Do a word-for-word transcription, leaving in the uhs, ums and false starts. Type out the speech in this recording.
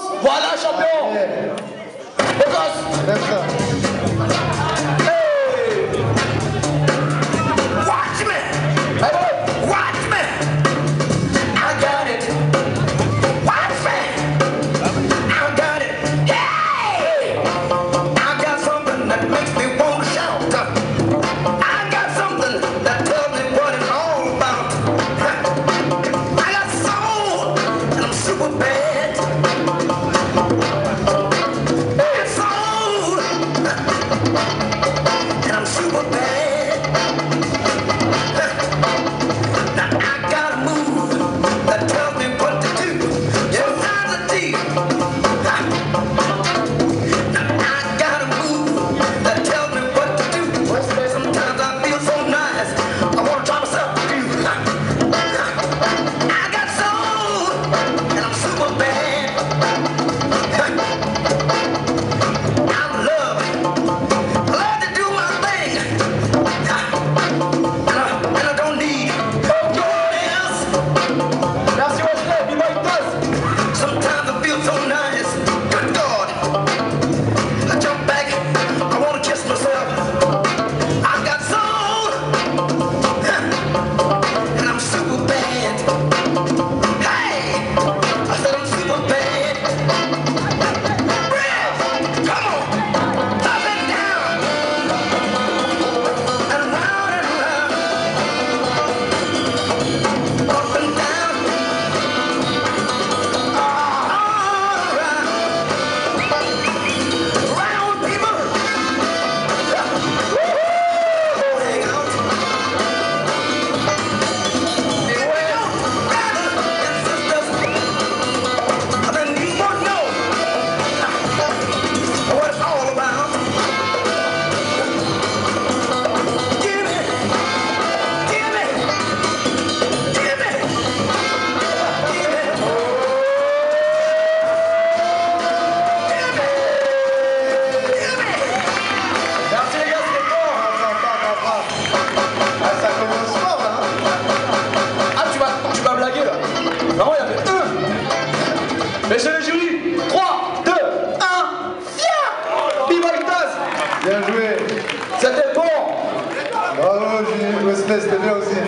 commence. Voilà, champion. Au gosse. Hey. Watch me. Hey, boy. Watch me. I got it. Watch me. I got it. Hey. I got something that makes me want to shout. I got something that tells me what it's all about. I got soul and I'm super bad. I got soul and I'm super bad. Now I got a move that tells me what to do. Sometimes I do. Now I got a move that tells me what to do. Sometimes I feel so nice, I want to try myself to do. I got soul and I'm super bad. I love it. I love to do my thing. And I, and I don't need no one else. Merci, Wesley. Be my best. Sometimes I feel so nice. Good God. I jump back. I want to kiss myself. I got soul. And I'm super bad. Hey! I said I'm super bad. Real! Come on! Up and down! And round and round. Up and down. All around. Round, people. Woo-hoo! Hang out. Well, brothers and sisters, then you won't know what it's all about. Give me, give me, give me, give me, Merci les gars, c'était fort. Ah, ça commence fort là. Ah, tu vas, tu vas blaguer là. Vraiment, il y avait un. Messieurs les jurys, trois, deux, un, viens. Viva Taz. Bien joué. C'était bon. Bravo, Julie. Wesley, c'était bien aussi.